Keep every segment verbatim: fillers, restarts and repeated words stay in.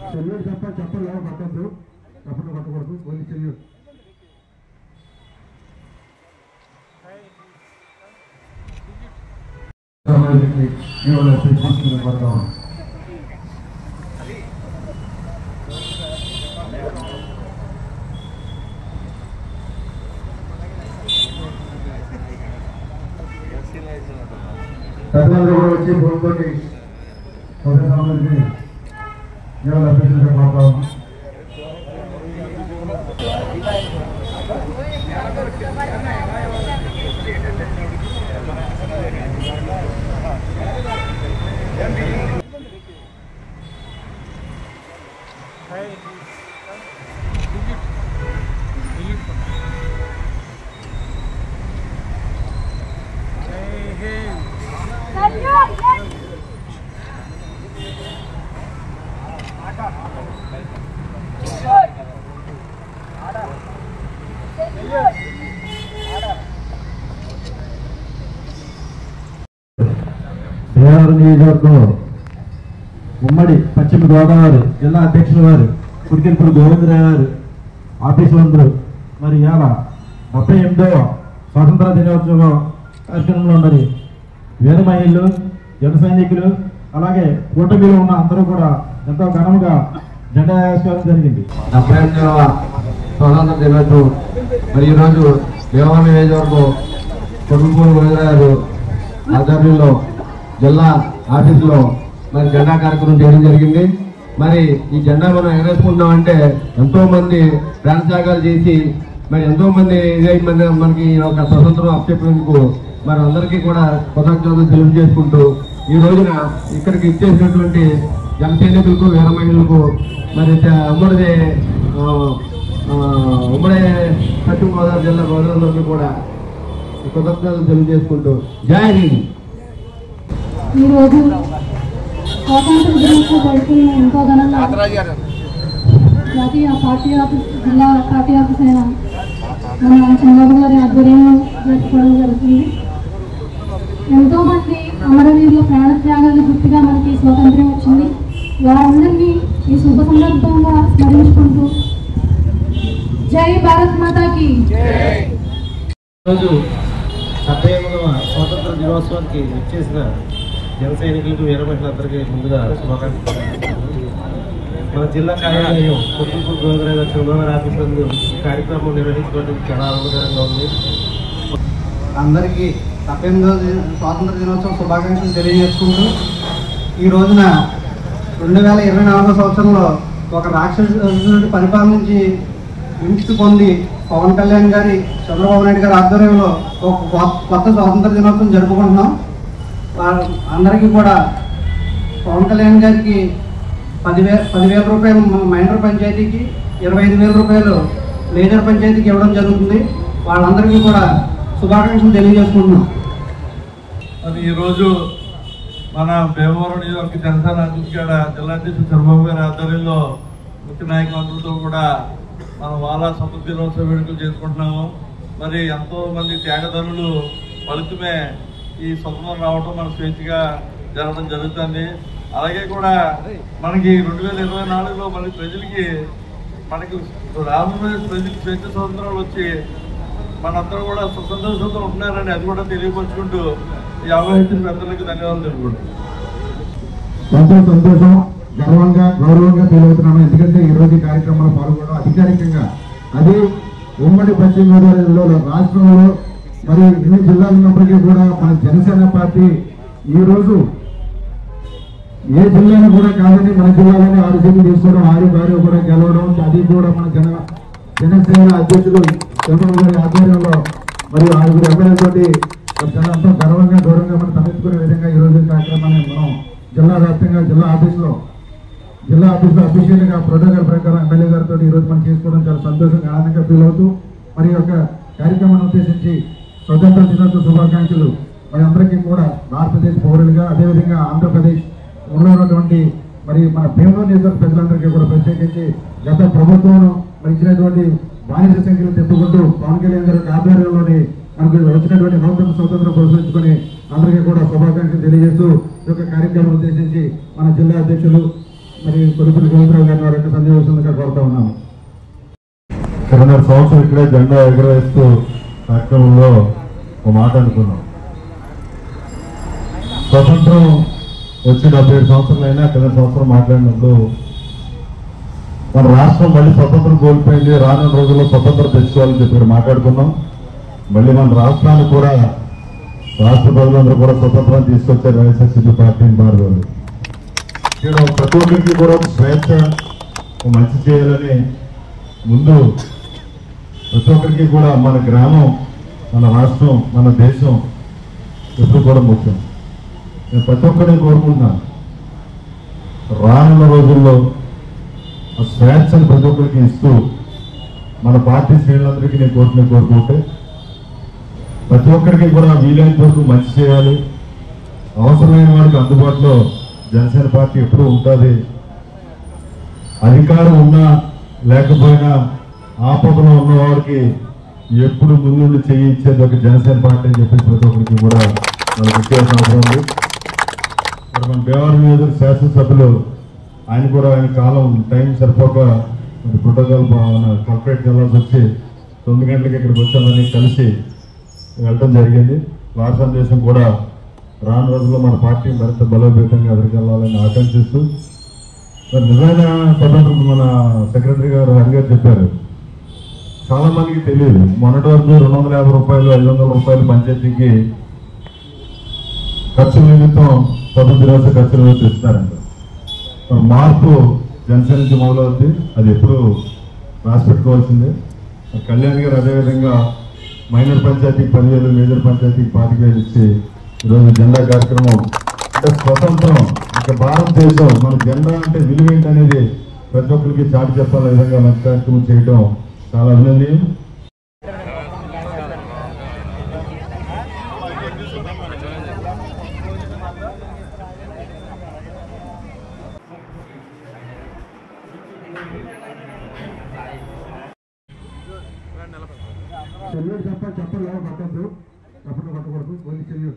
చెల్లెలు తప్ప చెప్పలు లేవు పట్టద్దు, తప్పట్లు పట్టకూడదు. పోలీస్ చెల్లెలు పడతాం. పెద్దలందరూ కూడా వచ్చి భూమితోటి సౌదరికి జీవన అభ్యర్థులుగా పడతాము. భీమవరం నియోజకవర్గం ఉమ్మడి పశ్చిమ గోదావరి జిల్లా అధ్యక్షుల వారు కుడికిల్పూడి గోవిందరావు గారు ఆఫీసులందరూ మరి ఇవాళ ముప్పై ఎనిమిదవ స్వాతంత్ర దినోత్సవ కార్యక్రమంలో ఉన్నది. వీర మహిళలు, జన సైనికులు, అలాగే కూటమిలో ఉన్న అందరూ కూడా ఎంతో ఘనంగా జెండా వేసుకోవడం జరిగింది. డెబ్బై ఎనిమిదవ స్వాతంత్ర దినోత్సవం మరి ఈరోజు భీమవరం నియోజకవర్గం కుడికిల్పూడి గోవిందరావు గారు ఆధ్వర్యంలో జిల్లా ఆఫీసులో మరి జెండా కార్యక్రమం చేయడం జరిగింది. మరి ఈ జెండా మనం ఎగరేసుకుంటామంటే ఎంతో మంది ప్రాణత్యాగాలు చేసి మరి ఎంతో మంది ఇదే మంది మనకి ఒక స్వతంత్రం అప్పచెప్పేందుకు మరి అందరికీ కూడా కృతజ్ఞతలు తెలియజేసుకుంటూ ఈ రోజున ఇక్కడికి ఇచ్చేసినటువంటి జన సైనికులకు, వీర మహిళలకు మరి ఉమ్మడి ఉమ్మడి పశ్చిమ గోదావరి జిల్లా గోదావరిలోకి కూడా కృతజ్ఞతలు తెలియజేసుకుంటూ జై హింద్. ఈరోజు స్వాతంత్ర దినోత్సవం జరుపుకున్న ఎంతో ఘనంగా జాతీయ పార్టీ ఆఫీస్, జిల్లా పార్టీ ఆఫీస్ అయిన మన చంద్రబాబు గారి ఆధ్వర్యంలో జరుపుకోవడం జరుగుతుంది. ఎంతోమంది అమరవీరుల ప్రాణత్యాగాలు గుర్తుగా మనకి స్వాతంత్ర్యం వచ్చింది. వారందరినీ ఈ శుభ సందర్భంగా స్మరించుకుంటూ జై భారత్ మాతాకి. ఈరోజు డెబ్బై ఎనిమిదవ స్వాతంత్ర దినోత్సవానికి వచ్చేసిన జన సైనికులకు, వీర మహిళలందరికీ ముందుగా శుభాకాంక్షలు. మన జిల్లా కార్యాలయం కుటుంబ గోదావరి చంద్రబాబు ఆఫీస్ నందు కార్యక్రమం నిర్వహించుకోవడం చాలా ఆనందకరంగా ఉంది. అందరికీ డెబ్బై ఎనిమిదవ స్వాతంత్ర దినోత్సవం శుభాకాంక్షలు తెలియజేసుకుంటూ ఈ రోజున రెండు వేల ఇరవై నాలుగో సంవత్సరంలో ఒక రాక్షసుడి పరిపాలించి విముక్తి పొంది పవన్ కళ్యాణ్ గారి, చంద్రబాబు నాయుడు గారి ఆధ్వర్యంలో ఒక కొత్త స్వాతంత్ర దినోత్సవం జరుపుకుంటున్నాం. అందరికీ కూడా పవన్ కళ్యాణ్ గారికి పదివే పదివేల రూపాయలు మైనర్ పంచాయతీకి, ఇరవై ఐదు వేల రూపాయలు మేజర్ పంచాయతీకి ఇవ్వడం జరుగుతుంది. వాళ్ళందరికీ కూడా శుభాకాంక్షలు తెలియజేసుకుంటున్నాం. అది ఈరోజు మన భీమవరం నియోజకవర్గ జనసేన అధ్యక్షుడు జిల్లా అధ్యక్షుడు చంద్రబాబు గారి ఆధ్వర్యంలో ముఖ్య నాయకులందరితో కూడా మనం వాళ్ళ స్వతంత్ర దినోత్సవ వేడుకలు చేసుకుంటున్నాము. మరి ఎంతో మంది త్యాగధనులు ఫలితమే ఈ స్వతంత్రం రావడం మన స్వేచ్ఛగా జరగడం జరుగుతుంది. అలాగే కూడా మనకి రెండు వేల ఇరవై నాలుగులో మన ప్రజలకి మనకి రాబోయే ప్రజలకి స్వేచ్ఛ స్వతంత్రాలు వచ్చి మనందరూ కూడా సుసంతోషంతో ఉంటున్నారని అది కూడా తెలియపరుచుకుంటూ ఈ అవకాశం పెద్దలకి ధన్యవాదాలు తెలుపుకుంటాం. ఎంతో సంతోషం, గర్వంగా, గౌరవంగా ఫీల్ అవుతున్నాను. ఎందుకంటే ఈ రోజు ఈ కార్యక్రమంలో పాల్గొనడం అధికారికంగా అది ఉమ్మడి పశ్చిమ గోదావరి జిల్లాలో, రాష్ట్రంలో మరి ఎన్ని జిల్లాలు ఉన్నప్పటికీ కూడా మన జనసేన పార్టీ ఈరోజు ఏ జిల్లాను కూడా కాదని మన జిల్లాలోనే ఆరు సీట్లు తీసుకోవడం, ఆరు బారు కూడా గెలవడం, అది కూడా మన జన జనసేన అధ్యక్షులు చంద్రబాబు గారి ఆధ్వర్యంలో మరియు ఆరుగురు ఎమ్మెల్యేలతోటి చాలా ఎంతో గర్వంగా, గౌరవంగా మనం తలెత్తుకునే విధంగా ఈ రోజు కార్యక్రమాన్ని మనం జిల్లా వ్యాప్తంగా జిల్లా ఆఫీసులో జిల్లా ఆఫీసులో అఫీషియల్గా ప్రోటోకాల్ ప్రకారం ఎమ్మెల్యే గారితో ఈరోజు మనం చేసుకోవడం చాలా సంతోషంగా, ఆనందంగా ఫీల్ అవుతూ మరి యొక్క కార్యక్రమాన్ని ఉద్దేశించి స్వతంత్ర దినోత్సవ శుభాకాంక్షలు మరి అందరికీ కూడా భారతదేశ పౌరులుగా, అదేవిధంగా ఆంధ్రప్రదేశ్ ఉన్నటువంటి మరి మన భీమవరం నియోజకవర్గ ప్రజలందరికీ కూడా ప్రత్యేకించి గత ప్రభుత్వం మరి ఇచ్చినటువంటి బానిస సంఖ్యలు తెప్పుకుంటూ పవన్ కళ్యాణ్ గారి ఆధ్వర్యంలోని మనకు వచ్చినటువంటి నూతన స్వతంత్రం పురస్కరించుకొని అందరికీ కూడా శుభాకాంక్షలు తెలియజేస్తూ ఈ యొక్క కార్యక్రమం ఉద్దేశించి మన జిల్లా అధ్యక్షులు మరి కొడుకులు గోవిందరావు గారిని వారి యొక్క సందేశంగా కోరుతా ఉన్నాము. రెండున్నర సంవత్సరం ఇక్కడే జెండా ఎగరవేస్తూ కార్యక్రమంలో ఒక మాట అనుకున్నాం. స్వతంత్రం వచ్చి డెబ్బై ఏడు సంవత్సరాలైనా కింద సంవత్సరం మాట్లాడినప్పుడు మన రాష్ట్రం మళ్ళీ స్వతంత్రం కోల్పోయింది, రానున్న రోజుల్లో స్వతంత్రం తెచ్చుకోవాలని చెప్పి ఇక్కడ మాట్లాడుకున్నాం. మళ్ళీ మన రాష్ట్రాన్ని కూడా రాష్ట్ర ప్రజలందరూ కూడా స్వతంత్రం తీసుకొచ్చారు వైఎస్ఆర్సీపీ పార్టీని మారుతుంది. ఇక్కడ ప్రతి ఒక్కరికి కూడా స్వేచ్ఛ మంచి చేయాలని ముందు ప్రతి ఒక్కరికి కూడా మన గ్రామం, మన రాష్ట్రం, మన దేశం ఎప్పుడు కూడా ముఖ్యం. నేను ప్రతి ఒక్కరిని కోరుకుంటున్నాను, రానున్న రోజుల్లో ఆ స్వేచ్ఛను ప్రతి ఒక్కరికి ఇస్తూ మన పార్టీ శ్రేణులందరికీ నేను కోరుకునే కోరుకుంటే ప్రతి ఒక్కరికి కూడా వీలైనంత వరకు మంచి చేయాలి. అవసరమైన వారికి అందుబాటులో జనసేన పార్టీ ఎప్పుడూ ఉంటుంది. అధికారం ఉన్నా లేకపోయినా ఆపదలో ఉన్న వారికి ఎప్పుడు ముందు చేయించేది ఒక జనసేన పార్టీ అని చెప్పేసి ప్రతి ఒక్కరికి కూడా మనకు వచ్చేసిన అవసరం ఉంది. మరి మన భీమవరం నియోజక శాసనసభ్యులు ఆయన కూడా ఆయన కాలం టైం సరిపోక మరి ప్రోటోకాల్ కలెక్టరేట్కి వెళ్ళాల్సి వచ్చి తొమ్మిది గంటలకి ఇక్కడికి వచ్చామని కలిసి వెళ్ళడం జరిగింది. వారి సందేశం కూడా రాను రోజుల్లో మన పార్టీ మరింత బలోపేతంగా ఎదురుకెళ్ళాలని ఆకాంక్షిస్తూ మరి నిజమైన స్వతంత్రం మన సెక్రటరీ గారు హరి గారు చెప్పారు. చాలా మందికి తెలియదు, మొన్నటి వరకు రెండు వందల యాభై రూపాయలు ఐదు వందల రూపాయలు పంచాయతీకి ఖర్చు నిమిత్తం స్వతంత్ర దినోత్సవ ఖర్చు నిమిత్తం ఇస్తున్నారంట. మార్పు జనసేన నుంచి మొదలవుద్ది, అది ఎప్పుడు రాసి పెట్టుకోవాల్సిందే. కళ్యాణ్ గారు అదేవిధంగా మైనర్ పంచాయతీకి పదివేలు, మేజర్ పంచాయతీకి పాతిక వేలు ఇచ్చి ఈరోజు జెండా కార్యక్రమం అంటే స్వతంత్రం ఇక భారతదేశం మన జెండా అంటే విలువేంటి అనేది ప్రతి ఒక్కరికి చాటి చెప్పాలనే విధంగా మంచి కార్యక్రమం చేయడం చాలా అభినందనీయం. చెల్లెడు తప్ప చెప్పలు పట్టద్దు, తప్పట్లు పట్టకూడదు. పోలీసు చెల్లు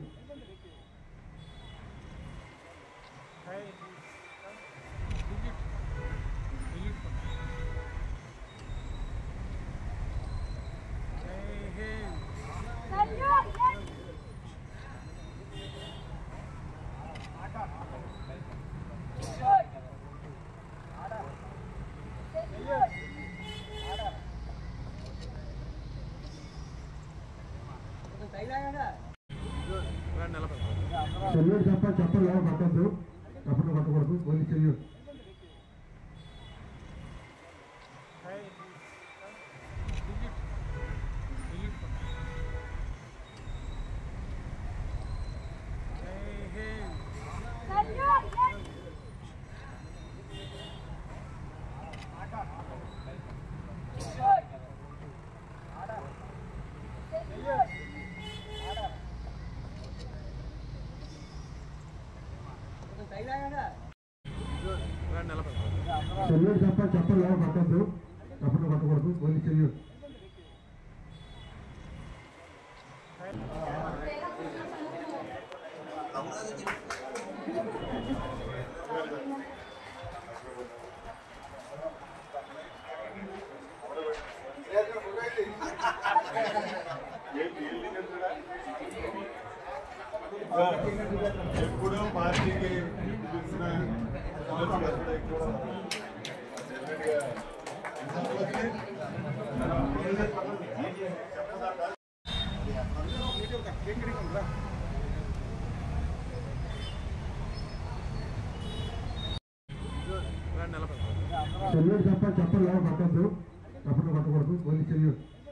చెల్లెడు తప్ప చెప్పలు పట్టద్దు, తప్పట్లు పట్టకూడదు. పోలీసు చెల్లు చెల్లెడు తప్ప చెప్పలు పట్టద్దు, తప్పట్లు పట్టకూడదు. పోలీసు చెల్లు ఎప్పుడు పార్టీకి చెల్లెడు తప్ప చెప్పలు పట్టద్దు, తప్పట్లు పట్టకూడదు. పోలీసు చెల్లు